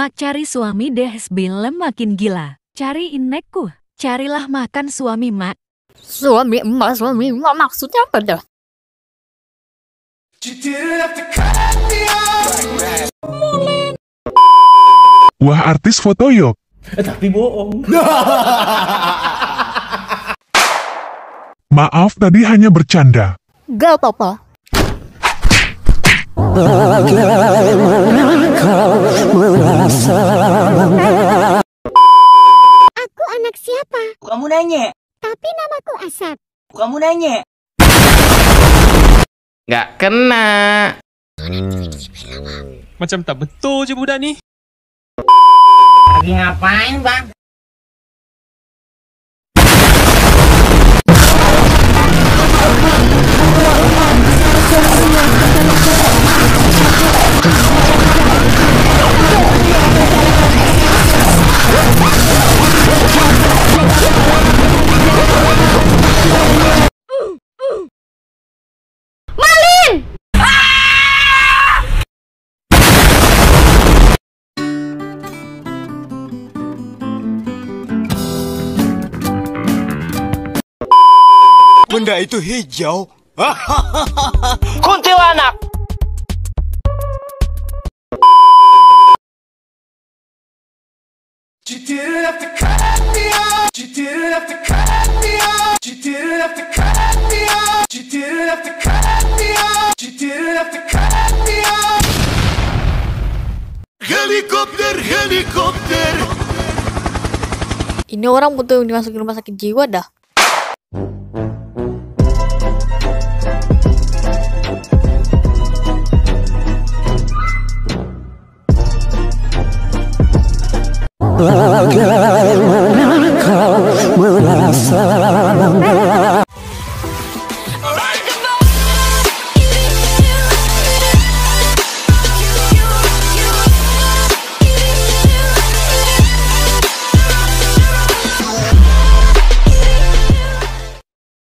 Mak cari suami deh sebelum makin gila. Cari inekku. Carilah makan suami mak. Suami emak maksudnya apa dah? Wah, artis foto yuk. Tapi bohong. Maaf, tadi hanya bercanda. Gak apa-apa. Aku anak siapa? Kamu nanya. Tapi namaku Asad. Kamu nanya. Nggak kena. Macam tak betul je budak ni. Lagi ngapain, Bang? Benda itu hijau. Kuntilanak. Helikopter, helikopter. Ini orang butuh dimasukin rumah sakit jiwa dah. Kau merasa